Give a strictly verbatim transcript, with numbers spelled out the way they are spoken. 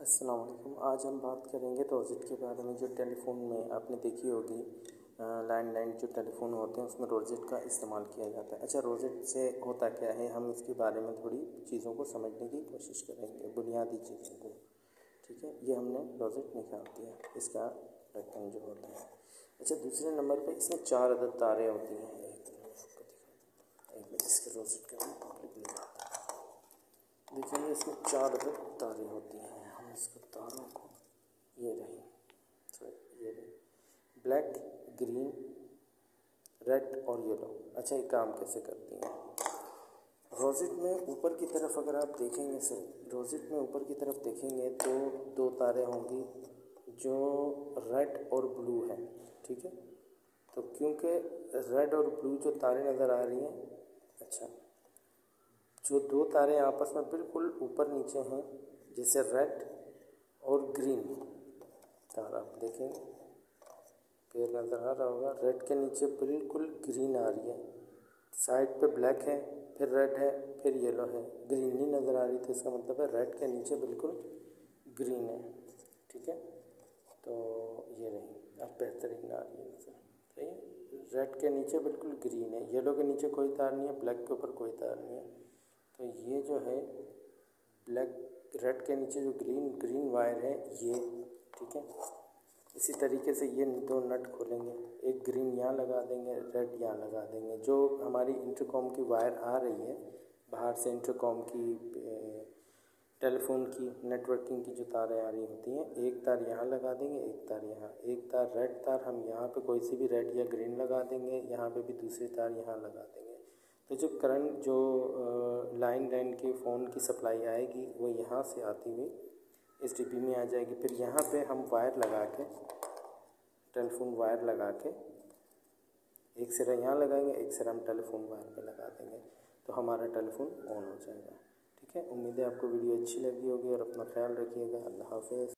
अस्सलाम वालेकुम। आज हम बात करेंगे रोज़ेट के बारे में। जो टेलीफोन में आपने देखी होगी लैंडलाइन जो टेलीफोन होते हैं उसमें रोज़ेट का इस्तेमाल किया जाता है। अच्छा, रोज़ेट से होता क्या है, हम इसके बारे में थोड़ी चीज़ों को समझने की कोशिश करेंगे, बुनियादी चीज़ों को। ठीक है, ये हमने रोज़ेट निकाल दिया, इसका ढक्कन जो होता है। अच्छा, दूसरे नंबर पे इसमें चार अदद तारें होती हैं। एक आपको दिखा एक मिनट, इसके रोज़ेट का देखिए, इसमें चार अदद तारें होती हैं। हम इसको तारों को ये रही सॉरी ये रही ब्लैक, ग्रीन, रेड और येलो। अच्छा, ये काम कैसे करती हैं? रोज़ेट में ऊपर की तरफ अगर आप देखेंगे सर रोज़ेट में ऊपर की तरफ देखेंगे तो दो तारें होंगी जो रेड और ब्लू है। ठीक है, तो क्योंकि रेड और ब्लू जो तारें नज़र आ रही हैं, अच्छा, जो दो तारे आपस में बिल्कुल ऊपर नीचे हैं, जैसे रेड और ग्रीन तारा आप देखेंगे, पेड़ नज़र आ रहा होगा, रेड के नीचे बिल्कुल ग्रीन आ रही है, साइड पे ब्लैक है, फिर रेड है, फिर येलो है, ग्रीन नहीं नज़र आ रही, तो इसका मतलब है रेड के नीचे बिल्कुल ग्रीन है। ठीक है, तो ये रही अब बेहतरीन आ रही है नज़र, सही है। रेड के नीचे बिल्कुल ग्रीन है, येलो के नीचे कोई तार नहीं है, ब्लैक के ऊपर कोई तार नहीं है। तो ये जो है ब्लैक रेड के नीचे जो ग्रीन ग्रीन वायर है ये, ठीक है। इसी तरीके से ये दो नट खोलेंगे, एक ग्रीन यहाँ लगा देंगे, रेड यहाँ लगा देंगे। जो हमारी इंटरकॉम की वायर आ रही है बाहर से, इंटरकॉम की टेलीफोन की नेटवर्किंग की जो तारें आ रही होती हैं, एक तार यहाँ लगा देंगे, एक तार यहाँ, एक तार रेड तार हम यहाँ पे कोई सी भी रेड या ग्रीन लगा देंगे, यहाँ पे भी दूसरी तार यहाँ लगा देंगे। तो जो करंट जो लाइन लाइन के फ़ोन की सप्लाई आएगी वो यहाँ से आती हुई इस डिब्बी में आ जाएगी। फिर यहाँ पे हम वायर लगा के टेलीफोन वायर लगा के एक सिरा यहाँ लगाएंगे, एक सिरा हम टेलीफोन वायर पे लगा देंगे, तो हमारा टेलीफोन ऑन हो जाएगा। ठीक है, उम्मीद है आपको वीडियो अच्छी लगी होगी और अपना ख्याल रखिएगा। अल्लाह हाफ़िज़।